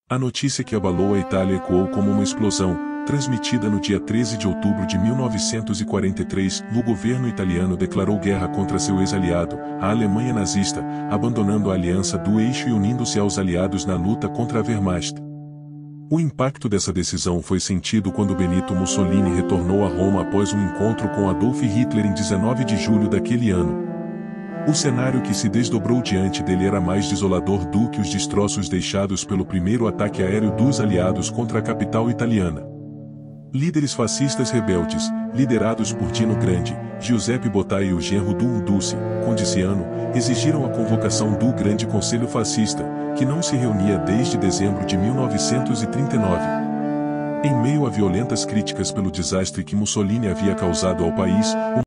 A notícia que abalou a Itália ecoou como uma explosão, transmitida no dia 13 de outubro de 1943, o governo italiano declarou guerra contra seu ex-aliado, a Alemanha nazista, abandonando a aliança do eixo e unindo-se aos aliados na luta contra a Wehrmacht. O impacto dessa decisão foi sentido quando Benito Mussolini retornou a Roma após um encontro com Adolf Hitler em 19 de julho daquele ano. O cenário que se desdobrou diante dele era mais desolador do que os destroços deixados pelo primeiro ataque aéreo dos aliados contra a capital italiana. Líderes fascistas rebeldes, liderados por Dino Grande, Giuseppe Botta e o genro do Duce, Condiciano, exigiram a convocação do Grande Conselho Fascista, que não se reunia desde dezembro de 1939. Em meio a violentas críticas pelo desastre que Mussolini havia causado ao país,